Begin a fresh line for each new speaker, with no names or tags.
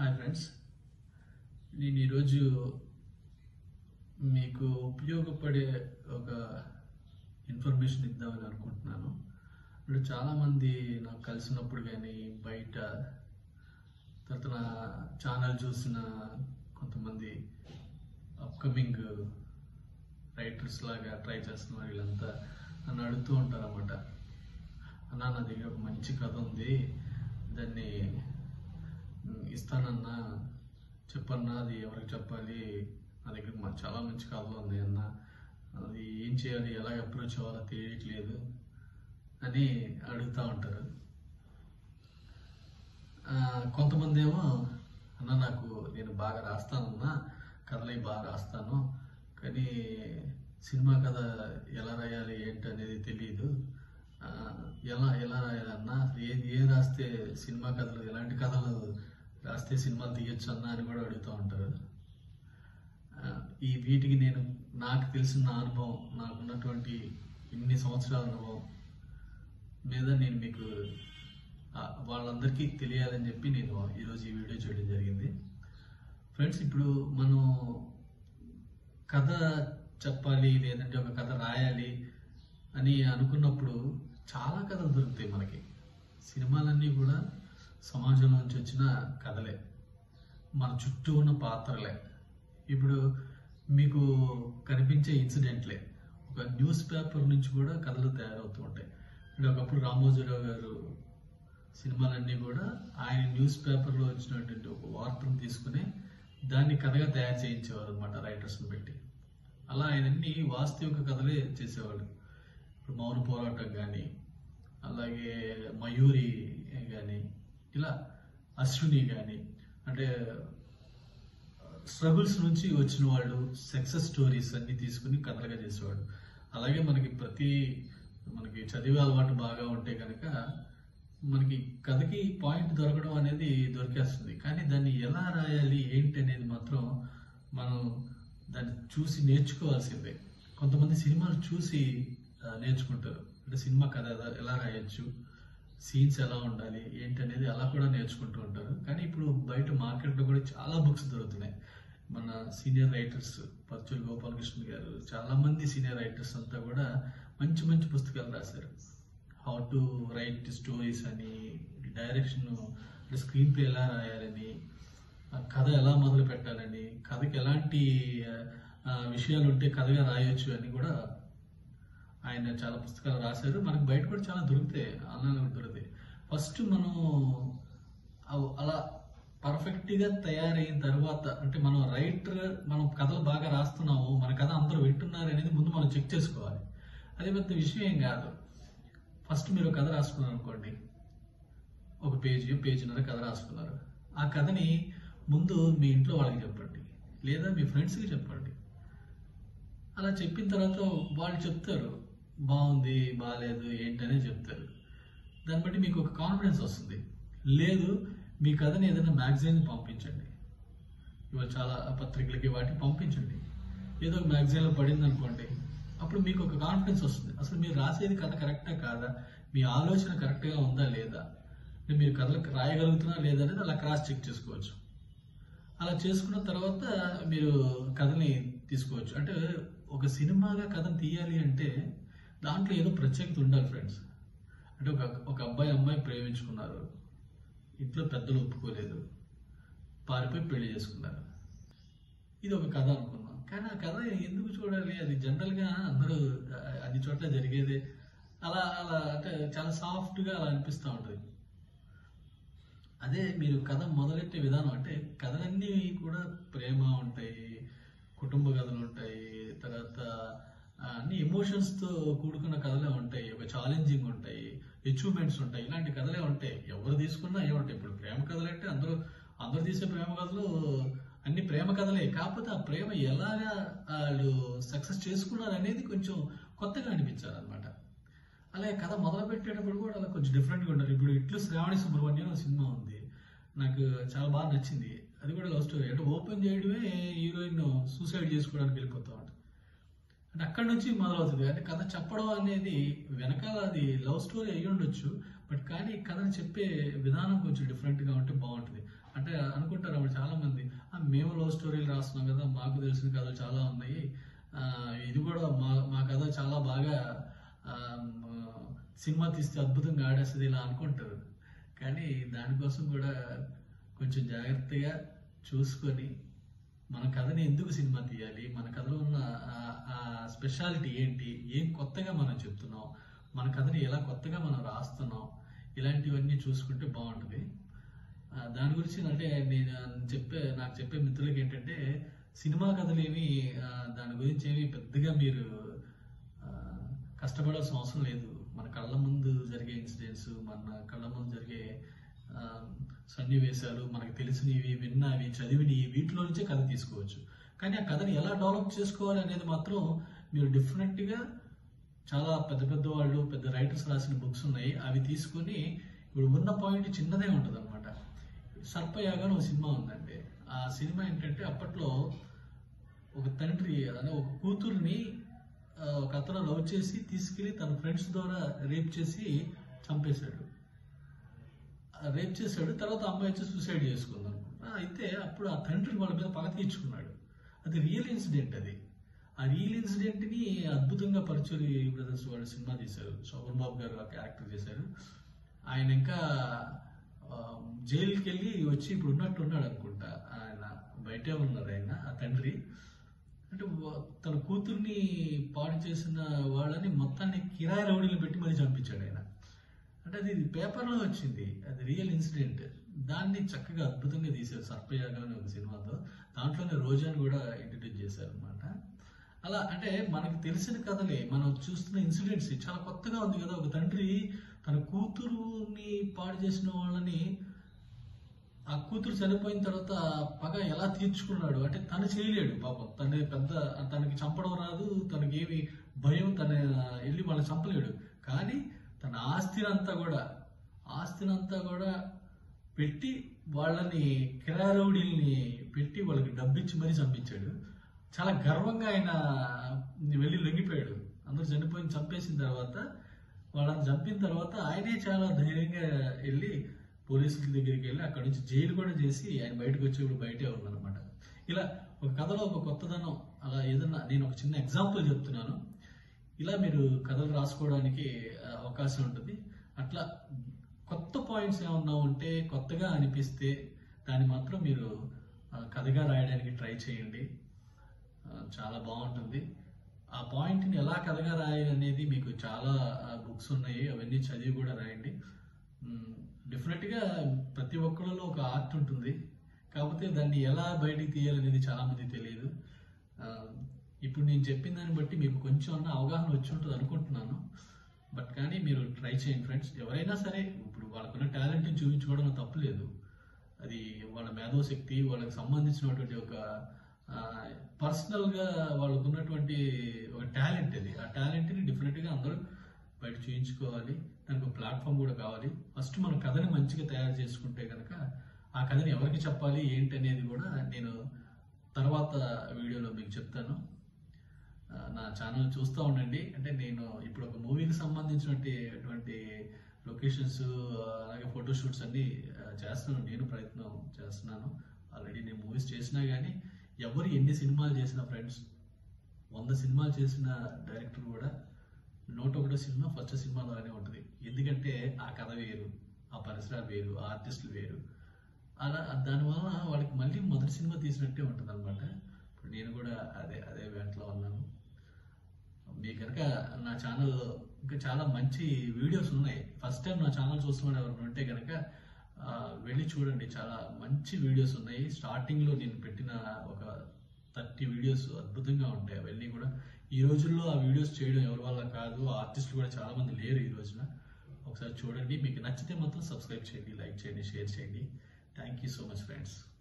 Hi friends, నేను ఈరోజు మీకు ఉపయోగపడే ఒక ఇన్ఫర్మేషన్ ఇద్దామని అనుకుంటున్నాను. ఇప్పుడు చాలామంది నాకు కలిసినప్పుడు కానీ బయట తర్వాత నా ఛానల్ చూసిన కొంతమంది అప్కమింగ్ రైటర్స్ లాగా ట్రై చేస్తున్న వీళ్ళంతా నన్ను అడుగుతూ ఉంటారు అన్నమాట. అన్నా, నా దగ్గర ఒక మంచి కథ ఉంది, దాన్ని ఇస్తానన్నా, చెప్పన్నా, అది ఎవరికి చెప్పాలి, నా దగ్గర చాలా మంచి కథలు ఉంది అన్న, అది ఏం చేయాలి, ఎలా అప్రోచ్ అవ్వాలో తెలియట్లేదు అని అడుగుతూ ఉంటారు. కొంతమంది ఏమో, అన్న నేను బాగా రాస్తానన్నా, కథలే బాగా రాస్తాను, కానీ సినిమా కథ ఎలా రాయాలి ఏంటి అనేది తెలియదు, ఎలా రాయాలన్నా, ఏం రాస్తే సినిమా కథలు, ఎలాంటి కథలు రాస్తే సినిమాలు తీయొచ్చు అన్న అని కూడా అడుగుతూ ఉంటారు. వీటికి నాకు తెలిసిన అనుభవం, నాకున్నటువంటి ఇన్ని సంవత్సరాల అనుభవం మీద నేను మీకు వాళ్ళందరికీ తెలియాలని చెప్పి నేను ఈరోజు ఈ వీడియో చేయడం జరిగింది. ఫ్రెండ్స్, ఇప్పుడు మనం కథ చెప్పాలి లేదంటే ఒక కథ రాయాలి అని అనుకున్నప్పుడు చాలా కథలు దొరుకుతాయి మనకి. సినిమాలన్నీ కూడా సమాజం నుంచి వచ్చిన కథలే, మన చుట్టూ ఉన్న పాత్రలే, ఇప్పుడు మీకు కనిపించే ఇన్సిడెంట్లే. ఒక న్యూస్ పేపర్ నుంచి కూడా కథలు తయారవుతూ ఉంటాయి. ఇప్పుడు ఒకప్పుడు రామోజీరావు గారు సినిమాలన్నీ కూడా ఆయన న్యూస్ పేపర్లో వచ్చినటువంటి ఒక వార్తను తీసుకుని దాన్ని కథగా తయారు చేయించేవారు అనమాట, రైటర్స్ని పెట్టి. అలా ఆయనన్ని వాస్తవిక కథలే చేసేవాడు. ఇప్పుడు మౌన పోరాటం కానీ, అలాగే మయూరి కానీ, ఇలా అశ్విని కానీ, అంటే స్ట్రగుల్స్ నుంచి వచ్చిన వాళ్ళు సక్సెస్ స్టోరీస్ అన్ని తీసుకుని కథలుగా చేసేవాడు. అలాగే మనకి చదివే అలవాటు బాగా ఉంటే కనుక మనకి కథకి పాయింట్ దొరకడం అనేది దొరికేస్తుంది. కానీ దాన్ని ఎలా రాయాలి ఏంటి అనేది మాత్రం మనం దాన్ని చూసి నేర్చుకోవాల్సిందే. కొంతమంది సినిమాలు చూసి నేర్చుకుంటారు, అంటే సినిమా కథ ఎలా రాయొచ్చు, సీన్స్ ఎలా ఉండాలి ఏంటి అనేది అలా కూడా నేర్చుకుంటూ ఉంటారు. కానీ ఇప్పుడు బయట మార్కెట్లో కూడా చాలా బుక్స్ దొరుకుతున్నాయి. మన సీనియర్ రైటర్స్ పర్చూరి గోపాలకృష్ణ గారు, చాలా మంది సీనియర్ రైటర్స్ అంతా కూడా మంచి మంచి పుస్తకాలు రాశారు. హౌ టు రైట్ స్టోరీస్ అని, డైరెక్షన్, స్క్రీన్ ప్లే ఎలా రాయాలని, కథ ఎలా మొదలు పెట్టాలని, కథకి ఎలాంటి విషయాలు ఉంటే కథగా రాయొచ్చు అని కూడా ఆయన చాలా పుస్తకాలు రాశారు. మనకు బయట కూడా చాలా దొరుకుతాయి, ఆన్లైన్లో కూడా దొరుకుతాయి. ఫస్ట్ మనం అలా పర్ఫెక్ట్గా తయారైన తర్వాత, అంటే మనం కథలు బాగా రాస్తున్నాము, మన కథ అందరూ వింటున్నారు అనేది ముందు మనం చెక్ చేసుకోవాలి. అదే పెద్ద విషయం ఏం కాదు. ఫస్ట్ మీరు కథ రాసుకున్నారు అనుకోండి, ఒక పేజీన్నర కథ రాసుకున్నారు. ఆ కథని ముందు మీ ఇంట్లో వాళ్ళకి చెప్పండి, లేదా మీ ఫ్రెండ్స్కి చెప్పండి. అలా చెప్పిన తర్వాత వాళ్ళు చెప్తారు, బాగుంది, బాగాలేదు ఏంటనే చెప్తారు. దాన్ని బట్టి మీకు ఒక కాన్ఫిడెన్స్ వస్తుంది. లేదు, మీ కథని ఏదైనా మ్యాగజైన్ పంపించండి, ఇవాళ చాలా పత్రికలకి వాటికి పంపించండి. ఏదో ఒక మ్యాగజైన్లో పడింది అనుకోండి, అప్పుడు మీకు ఒక కాన్ఫిడెన్స్ వస్తుంది. అసలు మీరు రాసేది కథ కరెక్టా కాదా, మీ ఆలోచన కరెక్ట్గా ఉందా లేదా, మీరు కథలు రాయగలుగుతున్నా లేదా అనేది అలా క్రాస్ చెక్ చేసుకోవచ్చు. అలా చేసుకున్న తర్వాత మీరు కథని తీసుకోవచ్చు. అంటే ఒక సినిమాగా కథను తీయాలి అంటే దాంట్లో ఏదో ప్రత్యేకత ఉండాలి ఫ్రెండ్స్. అంటే ఒక అమ్మాయి ప్రేమించుకున్నారు, ఇంట్లో పెద్దలు ఒప్పుకోలేదు, పారిపోయి పెళ్లి చేసుకున్నారు. ఇది ఒక కథ అనుకున్నాం. కానీ ఆ కథ ఎందుకు చూడాలి, అది జనరల్గా అందరూ అన్ని చోట్ల జరిగేదే. అలా అంటే చాలా సాఫ్ట్గా అలా అనిపిస్తూ ఉంటుంది. అదే మీరు కథ మొదలెట్టే విధానం, అంటే కథలన్నీ కూడా ప్రేమ ఉంటాయి, కుటుంబ కథలు ఉంటాయి, తర్వాత అన్ని ఎమోషన్స్తో కూడుకున్న కథలే ఉంటాయి, ఒక ఛాలెంజింగ్ ఉంటాయి, అచీవ్మెంట్స్ ఉంటాయి, ఇలాంటి కథలే ఉంటాయి. ఎవరు తీసుకున్నా ఏముంటాయి. ఇప్పుడు ప్రేమ కథలు అంటే అందరూ తీసే ప్రేమ కథలు అన్ని ప్రేమ కథలే. కాకపోతే ఆ ప్రేమ ఎలాగా వాళ్ళు సక్సెస్ చేసుకున్నారు అనేది కొంచెం కొత్తగా అనిపించాలన్నమాట. అలాగే కథ మొదలు పెట్టేటప్పుడు కూడా అలా కొంచెం డిఫరెంట్గా ఉంటారు. ఇప్పుడు ఇట్లు శ్రావణి సుబ్రహ్మణ్యం సినిమా ఉంది, నాకు చాలా బాగా నచ్చింది. అది కూడా లవ్ స్టోరీ. అంటే ఓపెన్ చేయడమే హీరోయిన్ సూసైడ్ చేసుకోవడానికి వెళ్ళిపోతా ఉంటుంది. అంటే అక్కడి నుంచి మొదలవుతుంది. అంటే కథ చెప్పడం అనేది వెనకాల అది లవ్ స్టోరీ అయ్యి ఉండొచ్చు, బట్ కానీ కథను చెప్పే విధానం కొంచెం డిఫరెంట్గా ఉంటే బాగుంటుంది. అంటే అనుకుంటారు అప్పుడు చాలా మంది, మేము లవ్ స్టోరీలు రాస్తున్నాం కదా, మాకు తెలిసిన కథలు చాలా ఉన్నాయి, ఇది కూడా మా కథ చాలా బాగా సినిమా తీస్తే అద్భుతంగా ఆడేస్తుంది ఇలా అనుకుంటారు. కానీ దానికోసం కూడా కొంచెం జాగ్రత్తగా చూసుకొని మన కథని ఎందుకు సినిమా తీయాలి, మన కథలో ఉన్న ఆ స్పెషాలిటీ ఏంటి, ఏం కొత్తగా మనం చెప్తున్నాం, మన కథని ఎలా కొత్తగా మనం రాస్తున్నాం, ఇలాంటివన్నీ చూసుకుంటే బాగుంటుంది. దాని గురించి అంటే నాకు చెప్పే మిత్రులకి ఏంటంటే, సినిమా కథలేమి దాని గురించి ఏమి పెద్దగా మీరు కష్టపడాల్సిన అవసరం లేదు. మన కళ్ళ ముందు జరిగే ఇన్సిడెంట్స్, మన కళ్ళ ముందు జరిగే సన్నివేశాలు, మనకు తెలిసినవి, విన్నవి, చదివినవి, వీటిలో నుంచే కథ తీసుకోవచ్చు. కానీ ఆ కథని ఎలా డెవలప్ చేసుకోవాలి అనేది మాత్రం మీరు డిఫరెంట్గా చాలా పెద్ద వాళ్ళు, పెద్ద రైటర్స్ రాసిన బుక్స్ ఉన్నాయి, అవి తీసుకొని ఇప్పుడు ఉన్న పాయింట్ చిన్నదే ఉంటుంది అనమాట. సర్పయాగం ఒక సినిమా ఉందండి. ఆ సినిమా ఏంటంటే, అప్పట్లో ఒక తండ్రి అనే ఒక కూతుర్ని ఒక అతను లవ్ చేసి తీసుకెళ్లి తన ఫ్రెండ్స్ ద్వారా రేప్ చేశాడు. తర్వాత అమ్మాయి వచ్చి సూసైడ్ చేసుకుంది అనుకుంటా. అయితే అప్పుడు ఆ తండ్రి వాళ్ళ మీద పగ తీర్చుకున్నాడు. అది రియల్ ఇన్సిడెంట్. ఆ రియల్ ఇన్సిడెంట్ ని అద్భుతంగా పరుచూరి బ్రదర్స్ వాళ్ళు సినిమా తీశారు. శోభన్ బాబు గారు ఆ క్యారెక్టర్ చేశారు. ఆయన ఇంకా జైలుకి వెళ్ళి వచ్చి ఇప్పుడు ఉన్నట్టున్నాడు అనుకుంటా. ఆయన బయటే ఉన్నారు. ఆయన ఆ తండ్రి అంటే తన కూతుర్ని పాడు చేసిన వాళ్ళని మొత్తాన్ని కిరాయి రౌడీలు పెట్టి మరీ చంపించాడు ఆయన. అంటే అది పేపర్లో వచ్చింది, అది రియల్ ఇన్సిడెంట్. దాన్ని చక్కగా అద్భుతంగా తీశారు సర్పయాగం అనే ఒక సినిమాతో. దాంట్లోనే రోజాని కూడా ఇంట్రడ్యూస్ చేశారు అనమాట. అలా అంటే మనకు తెలిసిన కథలే, మనం చూస్తున్న ఇన్సిడెంట్స్ చాలా కొత్తగా ఉంది కదా. ఒక తండ్రి తన కూతురుని పాడు చేసిన వాళ్ళని, ఆ కూతురు చనిపోయిన తర్వాత పగ ఎలా తీర్చుకున్నాడు అంటే, తను చేయలేడు పాపం. తనకి చంపడం రాదు, తనకేమి భయం, వెళ్ళి వాళ్ళని చంపలేడు. కానీ తన ఆస్తినంతా కూడా పెట్టి వాళ్ళని కిరారౌడీల్ని పెట్టి వాళ్ళకి డబ్బిచ్చి మరీ చంపించాడు. చాలా గర్వంగా ఆయన వెళ్ళి లొంగిపోయాడు. అందరూ చంపేసిన తర్వాత, వాళ్ళని చంపిన తర్వాత ఆయనే చాలా ధైర్యంగా వెళ్ళి పోలీసుల దగ్గరికి వెళ్ళి అక్కడ నుంచి జైలు కూడా చేసి ఆయన బయటకు వచ్చేప్పుడు బయటే ఉన్నారనమాట. ఇలా ఒక కథలో ఒక కొత్తదనం, అలా ఏదన్నా నేను ఒక చిన్న ఎగ్జాంపుల్ చెప్తున్నాను. ఇలా మీరు కథలు రాసుకోవడానికి అవకాశం ఉంటుంది. అట్లా కొత్త పాయింట్స్ ఏమన్నా ఉంటే, కొత్తగా అనిపిస్తే దాన్ని మాత్రం మీరు కథగా రాయడానికి ట్రై చేయండి. చాలా బాగుంటుంది. ఆ పాయింట్ని ఎలా కథగా రాయాలి అనేది మీకు చాలా బుక్స్ ఉన్నాయి, అవన్నీ చదివి కూడా రాయండి. డెఫినెట్గా ప్రతి ఒక్కరిలో ఒక ఆర్ట్ ఉంటుంది, కాకపోతే దాన్ని ఎలా బయటికి తీయాలనేది చాలా మంది తెలియదు. ఇప్పుడు నేను చెప్పిన దాన్ని బట్టి మీకు కొంచెం అవగాహన వచ్చి ఉంటుంది అనుకుంటున్నాను. బట్ కానీ మీరు ట్రై చేయండి ఫ్రెండ్స్. ఎవరైనా సరే ఇప్పుడు వాళ్ళకున్న టాలెంట్ని చూపించుకోవడం తప్పులేదు. అది వాళ్ళ మేధోశక్తి, వాళ్ళకి సంబంధించినటువంటి ఒక పర్సనల్గా వాళ్ళకు ఉన్నటువంటి ఒక టాలెంట్. అది ఆ టాలెంట్ని డెఫినెట్గా అందరూ బయట చూయించుకోవాలి. దానికి ఒక ప్లాట్ఫామ్ కూడా కావాలి. ఫస్ట్ మన కథని మంచిగా తయారు చేసుకుంటే కనుక ఆ కథని ఎవరికి చెప్పాలి ఏంటి అనేది కూడా నేను తర్వాత వీడియోలో మీకు చెప్తాను. నా ఛానల్ చూస్తూ ఉండండి. అంటే నేను ఇప్పుడు ఒక మూవీకి సంబంధించినటువంటి లొకేషన్స్, అలాగే ఫోటోషూట్స్ అన్నీ చేస్తున్నాను. నేను ప్రయత్నం చేస్తున్నాను. ఆల్రెడీ నేను మూవీస్ చేసినా కానీ ఎవరు ఎన్ని సినిమాలు చేసిన ఫ్రెండ్స్, 100 సినిమాలు చేసిన డైరెక్టర్ కూడా 101వ సినిమా ఫస్ట్ సినిమాలోనే ఉంటుంది. ఎందుకంటే ఆ కథ వేరు, ఆ పరిసరాలు వేరు, ఆ ఆర్టిస్టులు వేరు. అలా దానివల్ల వాళ్ళకి మళ్ళీ మొదటి సినిమా తీసినట్టే ఉంటుంది అనమాట. ఇప్పుడు నేను కూడా అదే వెంటలో ఉన్నాను. మీకు కనుక నా ఛానల్ ఇంకా చాలా మంచి వీడియోస్ ఉన్నాయి. ఫస్ట్ టైం నా ఛానల్ చూస్తున్న ఎవరైనా ఉంటే కనుక వెళ్ళి చూడండి. చాలా మంచి వీడియోస్ ఉన్నాయి. స్టార్టింగ్లో నేను పెట్టిన ఒక 30 వీడియోస్ అద్భుతంగా ఉంటాయి. అవన్నీ కూడా ఈ రోజుల్లో ఆ వీడియోస్ చేయడం ఎవరి వల్ల కాదు. ఆర్టిస్టులు కూడా చాలా మంది లేరు ఈ రోజున. ఒకసారి చూడండి. మీకు నచ్చితే మాత్రం సబ్స్క్రైబ్ చేయండి, లైక్ చేయండి, షేర్ చేయండి. Thank you so much friends.